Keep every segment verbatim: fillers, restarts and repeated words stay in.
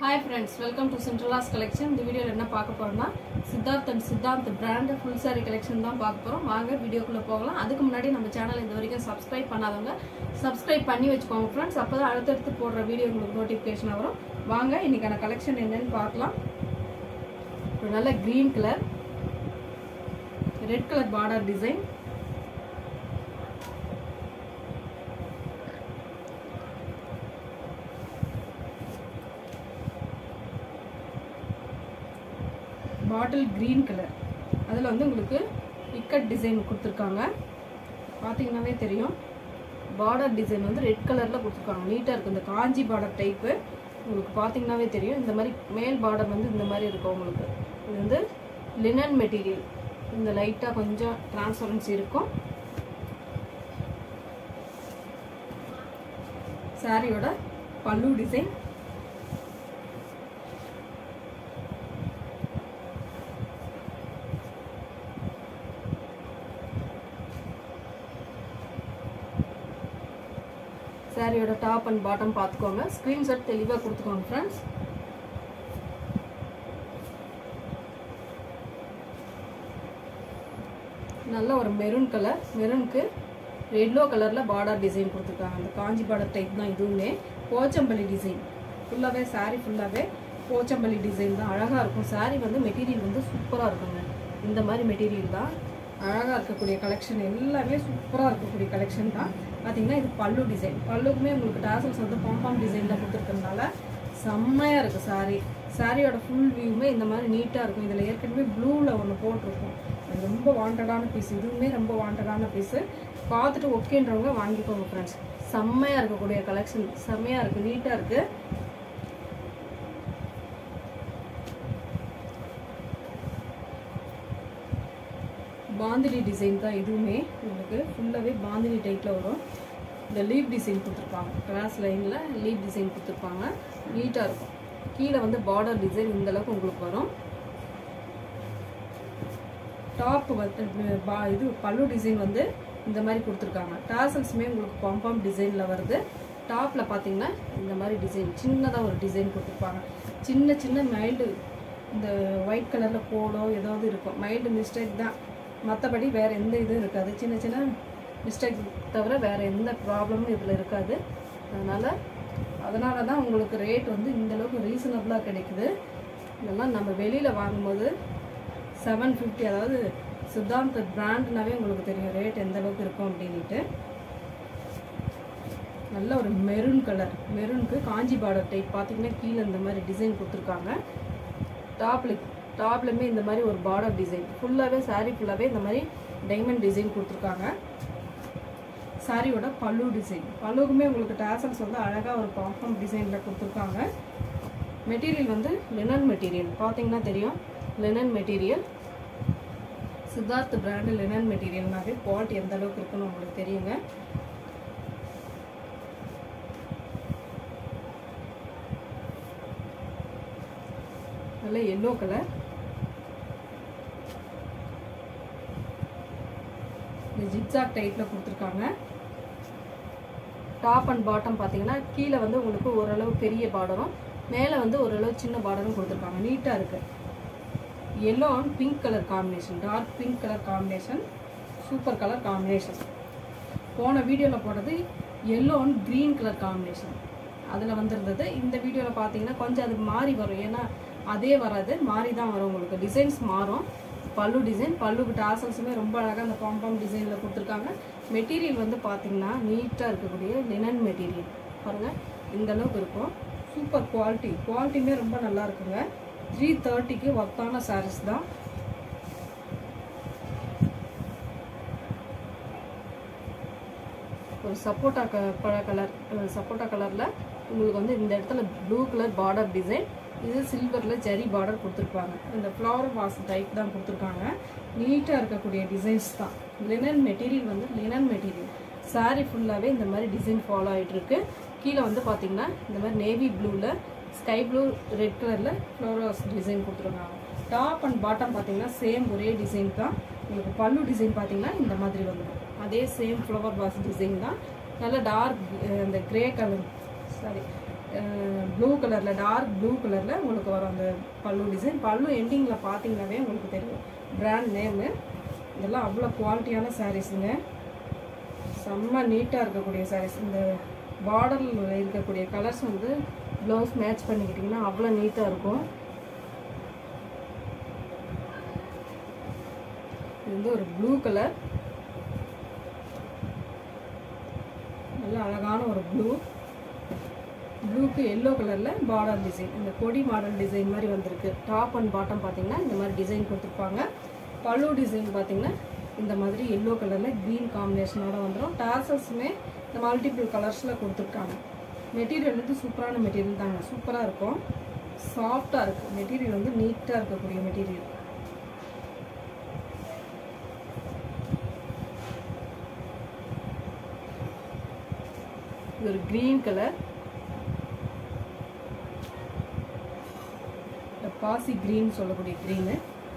Hi friends, welcome to Centrala's collection. இந்த வீடியோல என்ன பார்க்க போறோம்னா Siddharth and Siddharth brand full saree collection தான் பார்க்க போறோம். வாங்க வீடியோக்குள்ள போகலாம். அதுக்கு முன்னாடி நம்ம சேனலை இது வரைக்கும் subscribe பண்ணாதவங்க subscribe பண்ணி வெச்சுக்கோங்க friends. அப்பதான் அடுத்தடுத்து போடுற வீடியோ உங்களுக்கு நோட்டிஃபிகேஷன் வரும். வாங்க இன்னைக்கான collection என்னன்னு பார்க்கலாம். ஒரு நல்ல green color red color border design bottle green color அதுல வந்து உங்களுக்கு இக்கட் டிசைன் கொடுத்திருக்காங்க பாத்தீங்கன்னாவே தெரியும் border டிசைன் வந்து ரெட் கலர்ல கொடுத்திருக்காங்க நீட்டா இருக்கு இந்த காஞ்சி border டைப் உங்களுக்கு பாத்தீங்கன்னாவே தெரியும் இந்த மாதிரி மேல் border வந்து இந்த மாதிரி இருக்கும் உங்களுக்கு இது வந்து லினன் மெட்டீரியல் இந்த லைட்டா கொஞ்சம் டிரான்ஸ்பரன்சி இருக்கும் சாரியோட பல்லு டிசைன் சாரியோட டாப் அண்ட் பாட்டம் பாத்துக்கோங்க ஸ்கிரீன்ஷாட் தெளிவா கொடுத்துக்கோங்க फ्रेंड्स நல்ல ஒரு மெரூன் கலர் மெரூனுக்கு yellow கலர்ல border டிசைன் கொடுத்திருக்காங்க அந்த காஞ்சி border டைப் தான் இதுவுமே போச்சம்பள்ளி டிசைன் ஃபுல்லாவே saree ஃபுல்லாவே போச்சம்பள்ளி டிசைன் தான் அழகா இருக்கும் saree வந்து மெட்டீரியல் வந்து சூப்பரா இருக்குங்க இந்த மாதிரி மெட்டீரியல் தான் அழகா இருக்கக்கூடிய கலெக்ஷன் எல்லாமே சூப்பரா இருக்கக்கூடிய கலெக்ஷன் தான் பாத்தீங்கன்னா இது பல்லு டிசைன் பல்லுக்குமே உங்களுக்கு டாசல்ஸ் வந்து பாம்பாம் டிசைன்ல கொடுத்திருக்கறனால செம்மையா இருக்கு saree சாரியோட ஃபுல் வியூமே இந்த மாதிரி நீட்டா இருக்கும் இதுல ஏற்கனவே ப்ளூல ஒன்னு போட்டுருக்கும் அது ரொம்ப வாண்டடான பீஸ் இதுவுமே ரொம்ப வாண்டடான பீஸ் பார்த்துட்டு ஓகேன்றவங்க வாங்கிக்கோங்க फ्रेंड्स செம்மையா இருக்கக்கூடிய கலெக்ஷன் செம்மையா இருக்கு நீட்டா இருக்கு பாந்தினி டிசைன் தான் இதுவுமே உங்களுக்கு ஃபுல்லாவே பாந்தினி டைப்ல வரும் இந்த லீப் டிசைன் கொடுத்திருப்பாங்க கிராஸ் லைன்ல லீப் டிசைன் கொடுத்திருப்பாங்க நீட்டா இருக்கும் கீழ வந்து border டிசைன் இந்த அளவுக்கு உங்களுக்கு வரும் டாப் வந்து இது பல்லு டிசைன் வந்து இந்த மாதிரி கொடுத்திருக்காங்க டாசல்ஸ்மே உங்களுக்கு பாம்பாம் டிசைன்ல வருது டாப்ல பாத்தீங்கன்னா இந்த மாதிரி டிசைன் சின்னதா ஒரு டிசைன் கொடுத்திருப்பாங்க சின்ன சின்ன மைல்டு இந்த ஒயிட் கலர்ல கோடோ ஏதாவது இருக்கும் மைல்டு மிஸ்டேக் தான் மத்தபடி வேற எந்த இது இருக்காது சின்ன சின்ன மிஸ்டேக் தவிர வேற எந்த ப்ராப்ளமும் இதுல இருக்காது அதனால அதனால தான் உங்களுக்கு ரேட் வந்து இந்த அளவுக்கு ரீசனபிளா கிடைக்குது இதெல்லாம் நம்ம வெளியில வாங்கும்போது seven fifty அதாவது சித்தார்த் பிராண்ட்னாவே உங்களுக்கு தெரியும் ரேட் எந்த அளவுக்கு இருக்கும் அப்படினுட்டு நல்ல ஒரு மெரூன் கலர் மெரூனுக்கு காஞ்சி border டைப் பாத்தீங்கன்னா கீழ இந்த மாதிரி டிசைன் கொடுத்திருக்காங்க டாப்ல டாப்லமே இந்த மாதிரி ஒரு border டிசைன் ஃபுல்லாவே saree ஃபுல்லாவே இந்த மாதிரி டைமண்ட் டிசைன் கொடுத்திருக்காங்க சாரியோட பல்லு டிசைன் பல்லுக்குமே உங்களுக்கு டாசல்ஸ் வந்து அழகா ஒரு பாம்பாம் டிசைன்ல கொடுத்திருக்காங்க மெட்டீரியல் வந்து லினன் மெட்டீரியல் பாத்தீங்கன்னா தெரியும் linen material Siddharth brand linen மெட்டீரியல்னாவே குவாலிட்டி எந்த அளவுக்கு இருக்குன்னு உங்களுக்கு தெரியுங்க நல்ல yellow கலர் இந்த ஜிக்ஸாக் டைப்ல கொடுத்திருக்காங்க டாப் அண்ட் பாட்டம் பாத்தீங்கன்னா கீழ வந்து உங்களுக்கு ஓரளவு பெரிய பார்டரும் மேல வந்து ஓரளவு சின்ன பார்டரும் கொடுத்திருக்காங்க நீட்டா இருக்கு yellow and pink colour combination dark pink colour combination super colour combination போன வீடியோல போட்டது yellow and green colour combination அதுல வந்திருந்தது இந்த வீடியோல பாத்தீங்கன்னா கொஞ்சம் அது மாறி வரும் ஏன்னா அதே வராது மாறி தான் வரும் உங்களுக்கு டிசைன்ஸ் மாறும் பல்லு டிசைன் பல்லுக்கு டாசல்ஸுமே ரொம்ப அழகா அந்த பாம்பாம் டிசைன்ல கொடுத்திருக்காங்க மெட்டீரியல் வந்து பாத்தீங்கன்னா நீட்டா இருக்கக்கூடிய லினன் மெட்டீரியல் பாருங்க இந்த அளவுக்கு இருக்கும் சூப்பர் குவாலிட்டி குவாலிட்டியுமே ரொம்ப நல்லா இருக்குங்க three thirty க்கு வர்த்தான sarees தான் ஒரு சப்போட்டா கலர் சப்போட்டா கலர்ல உங்களுக்கு வந்து இந்த இடத்துல ப்ளூ கலர் border டிசைன் இது சில்வர்ல ஜெரி border கொடுத்திருப்பாங்க இந்த ஃப்ளவர் வாஸ் டைப் தான் கொடுத்திருக்காங்க நீட்டா இருக்கக்கூடிய டிசைன்ஸ் தான் லினன் மெட்டீரியல் வந்து லினன் மெட்டீரியல் saree ஃபுல்லாவே இந்த மாதிரி டிசைன் ஃபாலோ ஆயிட்டு இருக்கு கீழ வந்து பாத்தீங்கன்னா இந்த மாதிரி நேவி ப்ளூல ஸ்கை ப்ளூ ரெட் கலர்ல ஃப்ளவர் வாஸ் டிசைன் கொடுத்திருக்காங்க டாப் அண்ட் பாட்டம் பாத்தீங்கன்னா சேம் ஒரே டிசைன் தான் உங்களுக்கு பல்லு டிசைன் பாத்தீங்கன்னா இந்த மாதிரி வந்துடும் அதே சேம் ஃப்ளவர் வாஸ் டிசைன் தான் நல்ல டார்க் அந்த கிரே கலர் சாரி ப்ளூ கலரில் டார்க் ப்ளூ கலரில் உங்களுக்கு வரும் அந்த பல்லு டிசைன். பல்லு எண்டிங்கில் பார்த்தீங்கன்னாவே உங்களுக்கு தெரியும் பிராண்ட் நேமு. இதெல்லாம் அவ்வளோ குவாலிட்டியான சாரீஸுங்க, செம்ம நீட்டாக இருக்கக்கூடிய சாரீஸ். இந்த பார்டரில் இருக்கக்கூடிய கலர்ஸ் வந்து ப்ளவுஸ் மேட்ச் பண்ணிக்கிட்டிங்கன்னா அவ்வளோ நீட்டாக இருக்கும். இது வந்து ஒரு ப்ளூ கலர், நல்ல அழகான ஒரு ப்ளூ. ப்ளூக்கு எல்லோ கலரில் பார்டர் டிசைன், இந்த கொடி மாடல் டிசைன் மாதிரி வந்திருக்கு. டாப் அண்ட் பாட்டம் பார்த்தீங்கன்னா இந்த மாதிரி டிசைன் கொடுத்துருப்பாங்க. பல்லு டிசைன் பார்த்தீங்கன்னா இந்த மாதிரி எல்லோ கலரில் க்ரீன் காம்பினேஷனோட வந்துடும். டாசல்ஸுமே இந்த மல்டிபிள் கலர்ஸில் கொடுத்துருக்காங்க. மெட்டீரியல் வந்து சூப்பரான மெட்டீரியல் தாங்க, சூப்பராக இருக்கும், சாஃப்டாக இருக்குது. மெட்டீரியல் வந்து நீட்டாக இருக்கக்கூடிய மெட்டீரியல். இது ஒரு க்ரீன் கலர், பாசி க்ரீன் சொல்லக்கூடிய க்ரீனு.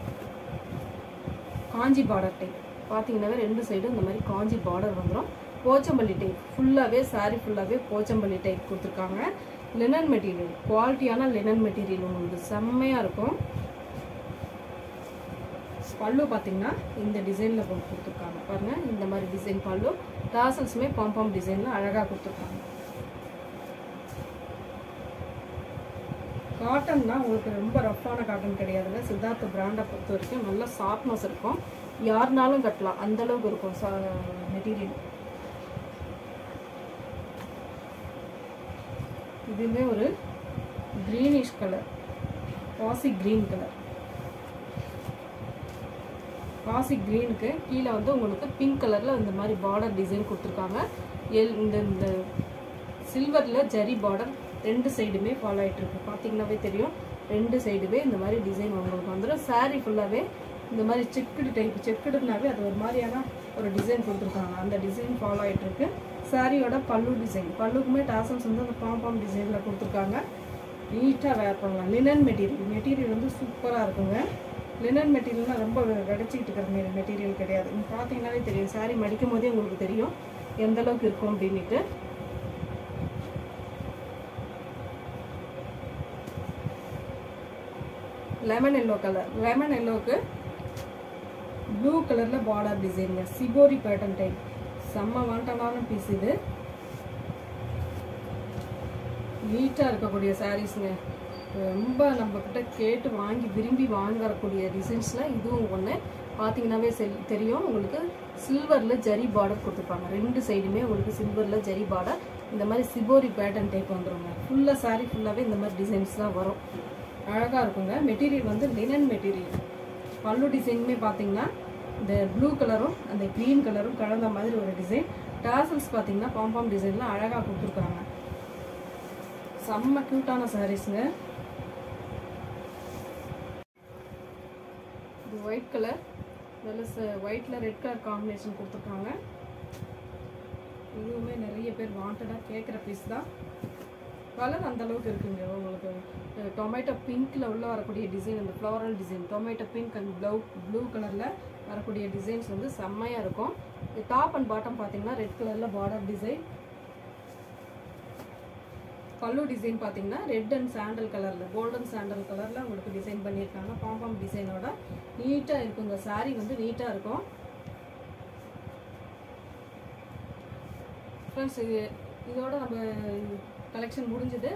காஞ்சி பார்டர் டைப் பார்த்தீங்கன்னாவே ரெண்டு சைடும் இந்த மாதிரி காஞ்சி பார்டர் வந்துடும். போச்சம்பள்ளி டைப் ஃபுல்லாகவே சாரீ ஃபுல்லாகவே போச்சம்பள்ளி டைப் கொடுத்துருக்காங்க. லினன் மெட்டீரியல், குவாலிட்டியான லினன் மெட்டீரியல் உங்களுக்கு செம்மையாக இருக்கும். பல்லு பார்த்தீங்கன்னா இந்த டிசைனில் கொடுத்துருக்காங்க பாருங்கள், இந்த மாதிரி டிசைன் பல்லு. டாசல்ஸுமே பாம்பாம் டிசைனில் அழகாக கொடுத்துருக்காங்க. காட்டன்னா உங்களுக்கு ரொம்ப ரஃப்பான காட்டன் கிடையாதுங்க. சித்தார்த்த பிராண்டை பொறுத்த வரைக்கும் நல்ல சாஃப்ட்னஸ் இருக்கும், யாருனாலும் கட்டலாம் அந்தளவுக்கு இருக்கும் மெட்டீரியல். இதுவுமே ஒரு க்ரீனிஷ் கலர், பாசி க்ரீன் கலர். பாசி க்ரீனுக்கு கீழே வந்து உங்களுக்கு பிங்க் கலரில் இந்த மாதிரி பார்டர் டிசைன் கொடுத்துருக்காங்க. எல் இந்த இந்த சில்வரில் ஜரி பார்டர் ரெண்டு சைடுமே ஃபாலோ ஆகிட்டுருக்கு. பார்த்தீங்கன்னாவே தெரியும், ரெண்டு சைடுமே இந்த மாதிரி டிசைன் உங்களுக்கு வந்துடும். சாரீ ஃபுல்லாகவே இந்த மாதிரி செக்குடு டைப், செக்குடுனாவே அது ஒரு மாதிரியான ஒரு டிசைன் கொடுத்துருக்காங்க. அந்த டிசைன் ஃபாலோ ஆகிட்டுருக்கு. சாரியோட பல்லு டிசைன், பல்லுக்குமே டாசல்ஸ் வந்து அந்த பாம்பாம் டிசைனில் கொடுத்துருக்காங்க. நீட்டாக வேர் பண்ணலாம். லினன் மெட்டீரியல், மெட்டீரியல் வந்து சூப்பராக இருக்குங்க. லினன் மெட்டீரியல்னால் ரொம்ப கிடச்சிக்கிட்டு இருக்கிற மெட்டீரியல் கிடையாது. நீங்கள் பார்த்தீங்கன்னாவே தெரியும், சாரீ மடிக்கும் போதே உங்களுக்கு தெரியும் எந்தளவுக்கு இருக்கும் அப்படின்ட்டு. லெமன் எல்லோ கலர், லெமன் எல்லோவுக்கு ப்ளூ கலரில் பார்டர் டிசைனுங்க, சிபோரி பேட்டர்ன் டைப். செம்ம வாண்டடான பீஸ் இது, நீட்டாக இருக்கக்கூடிய சாரீஸுங்க. ரொம்ப நம்மக்கிட்ட கேட்டு வாங்கி விரும்பி வாங்கக்கூடிய டிசைன்ஸில் இதுவும் ஒன்று. பார்த்தீங்கன்னாவே செல் தெரியும் உங்களுக்கு, சில்வரில் ஜரி பார்டர் கொடுத்துருப்பாங்க. ரெண்டு சைடுமே உங்களுக்கு சில்வரில் ஜரி பார்டர். இந்த மாதிரி சிபோரி பேட்டர்ன் டைப் வந்துடுங்க. ஃபுல்லாக சாரீ ஃபுல்லாகவே இந்த மாதிரி டிசைன்ஸ் தான் வரும். அழகாக இருக்குங்க. மெட்டீரியல் வந்து லினன் மெட்டீரியல். பல்லு டிசைனுமே பார்த்தீங்கன்னா இந்த ப்ளூ கலரும் அந்த க்ரீன் கலரும் கலந்த மாதிரி ஒரு டிசைன். டாசல்ஸ் பார்த்தீங்கன்னா பாம்பாம் டிசைனில் அழகாக கொடுத்துருக்காங்க. செம்ம க்யூட்டான சாரீஸுங்க. இது ஒயிட் கலர், நல்ல ஒயிட்டில் ரெட் கலர் காம்பினேஷன் கொடுத்துருக்காங்க. இதுவுமே நிறைய பேர் வாண்டடாக கேட்குற பீஸ் தான். கலர் அந்தளவுக்கு இருக்குங்க. உங்களுக்கு டொமேட்டோ பிங்க்கில் உள்ள வரக்கூடிய டிசைன், அந்த floral design tomato pink and blue blue கலரில் வரக்கூடிய டிசைன்ஸ் வந்து செம்மையாக இருக்கும். இது டாப் அண்ட் பாட்டம் பார்த்தீங்கன்னா ரெட் கலரில் பார்டர் டிசைன். பல்லு டிசைன் பார்த்தீங்கன்னா ரெட் அண்ட் சாண்டல் கலரில், கோல்டன் சாண்டல் கலரில் உங்களுக்கு டிசைன் பண்ணியிருக்காங்க. பாம்பாம் டிசைனோட நீட்டாக இருக்குங்க. சாரீ வந்து நீட்டாக இருக்கும் ஃப்ரெண்ட்ஸ். இது இதோட நம்ம கலெக்ஷன் முடிஞ்சது.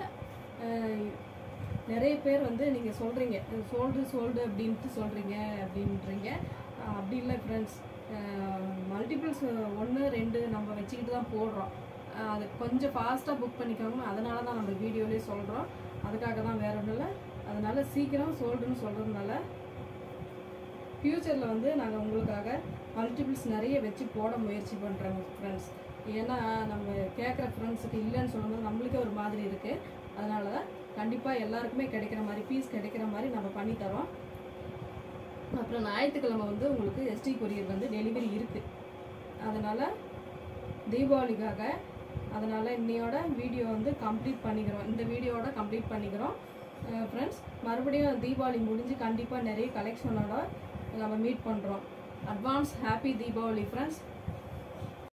நிறைய பேர் வந்து நீங்கள் சொல்கிறீங்க சோல்டு சோல்டு அப்படின்ட்டு சொல்கிறீங்க அப்படின்றீங்க. அப்படி இல்லை ஃப்ரெண்ட்ஸ், மல்டிபிள்ஸ் ஒன்று ரெண்டு நம்ம வச்சுக்கிட்டு தான் போடுறோம். அது கொஞ்சம் ஃபாஸ்ட்டாக புக் பண்ணிக்கோங்க, அதனால தான் நம்ம வீடியோலேயே சொல்கிறோம். அதுக்காக தான், வேறு ஒன்றும் இல்லை. அதனால் சீக்கிரம் சோல்டுன்னு சொல்கிறதுனால ஃப்யூச்சரில் வந்து நாங்கள் உங்களுக்காக மல்டிபிள்ஸ் நிறைய வச்சு போட முயற்சி பண்ணுறோங்க ஃப்ரெண்ட்ஸ். ஏன்னா நம்ம கேட்குற ஃப்ரெண்ட்ஸுக்கு இல்லைன்னு சொல்லும்போது நம்மளுக்கே ஒரு மாதிரி இருக்குது. அதனால தான் கண்டிப்பாக எல்லாருக்குமே கிடைக்கிற மாதிரி, பீஸ் கிடைக்கிற மாதிரி நம்ம பண்ணித்தரோம். அப்புறம் ஞாயிற்றுக்கிழமை வந்து உங்களுக்கு எஸ்டி கொரியர் வந்து டெலிவரி இருக்குது. அதனால் தீபாவளிக்காக, அதனால் இன்னையோட வீடியோ வந்து கம்ப்ளீட் பண்ணிக்கிறோம். இந்த வீடியோவோட கம்ப்ளீட் பண்ணிக்கிறோம் ஃப்ரெண்ட்ஸ். மறுபடியும் தீபாவளி முடிஞ்சு கண்டிப்பாக நிறைய கலெக்ஷனோட நம்ம மீட் பண்ணுறோம். Advance happy Deepavali friends.